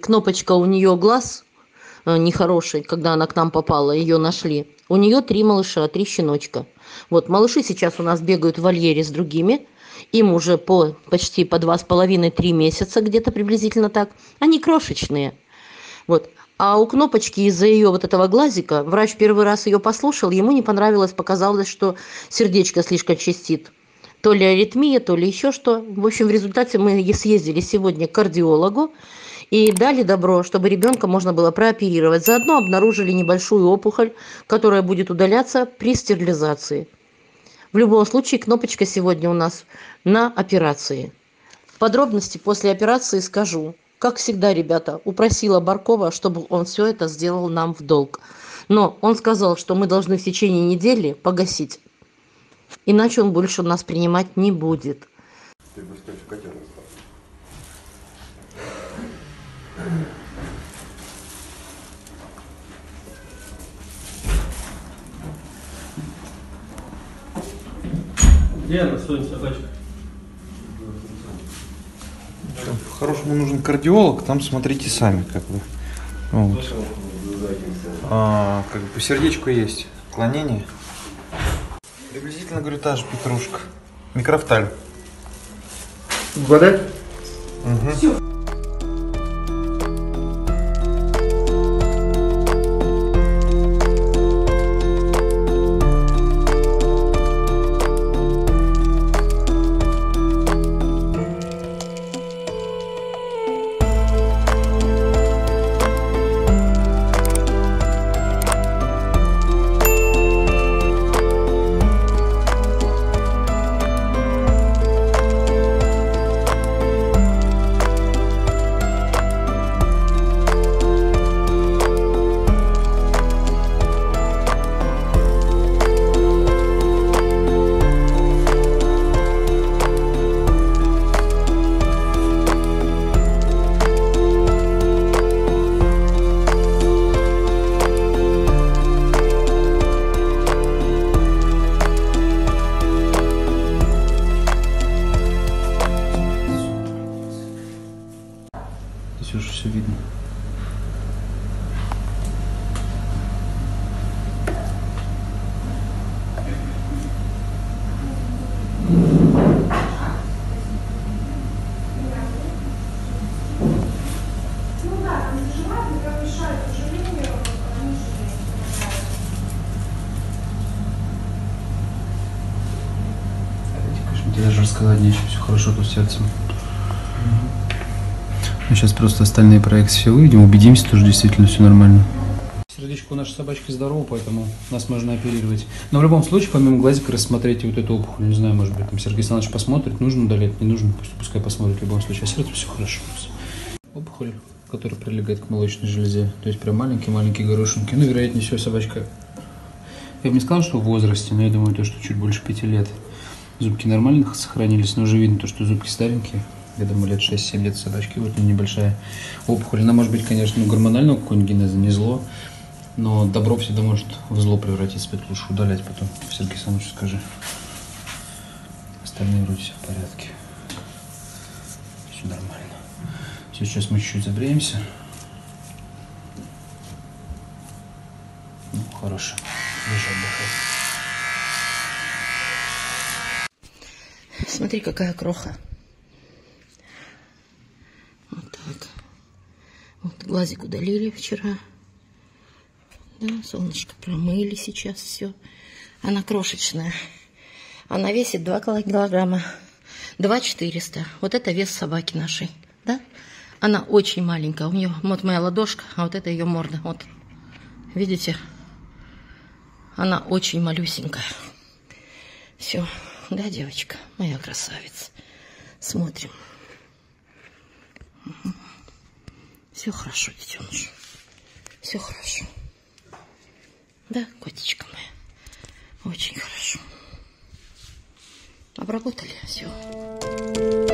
Кнопочка, у нее глаз нехороший, когда она к нам попала, ее нашли. У нее 3 малыша, 3 щеночка. Вот, малыши сейчас у нас бегают в вольере с другими. Им уже почти по 2,5-3 месяца, где-то приблизительно так. Они крошечные. Вот. А у Кнопочки из-за ее вот этого глазика, врач первый раз ее послушал, ему не понравилось, показалось, что сердечко слишком частит. То ли аритмия, то ли еще что. В общем, в результате мы съездили сегодня к кардиологу и дали добро, чтобы ребенка можно было прооперировать. Заодно обнаружили небольшую опухоль, которая будет удаляться при стерилизации. В любом случае, Кнопочка сегодня у нас на операции. Подробности после операции скажу. Как всегда, ребята, упросила Баркова, чтобы он все это сделал нам в долг. Но он сказал, что мы должны в течение недели погасить. Иначе он больше нас принимать не будет. Где она, Соня, собачка? Хорошему нужен кардиолог, там смотрите сами, как бы. Вот. Как бы по сердечку есть отклонение. Приблизительно, говорю, та же петрушка. Микрофталь. Угадать? Угу. Все. Здесь уже все видно. Тебе даже рассказать нечего, все хорошо тут с сердцем. Мы сейчас просто остальные проекции все выведем, убедимся, что действительно все нормально. Сердечко у нашей собачки здорово, поэтому нас можно оперировать. Но в любом случае, помимо глазика, рассмотреть вот эту опухоль. Не знаю, может быть, там Сергей Александрович посмотрит, нужно удалять, не нужно, пускай посмотрит в любом случае. А сердце все хорошо. Опухоль, которая прилегает к молочной железе. То есть прям маленькие-маленькие горошинки. Ну, вероятнее всего, собачка... Я бы не сказал, что в возрасте, но я думаю, то, что чуть больше 5 лет. Зубки нормально сохранились, но уже видно, то, что зубки старенькие. Я думаю, лет 6-7 лет собачки. Вот небольшая опухоль. Она может быть, конечно, гормонального какого-нибудь генеза, не зло. Но добро всегда может в зло превратиться. Поэтому лучше удалять потом. Сергей Александрович, скажи. Остальные вроде все в порядке. Все нормально. Все, сейчас мы чуть-чуть забреемся. Ну, хорошо. Лежи отдыхать. Смотри, какая кроха. Вот так. Вот глазик удалили вчера. Да, солнышко промыли сейчас все. Она крошечная. Она весит 2 килограмма. 2 400. Вот это вес собаки нашей. Да? Она очень маленькая. У нее вот моя ладошка, а вот это ее морда. Вот. Видите? Она очень малюсенькая. Все. Да, девочка? Моя красавица. Смотрим. Угу. Все хорошо, детеныш. Все хорошо. Да, котичка моя? Очень хорошо. Обработали все.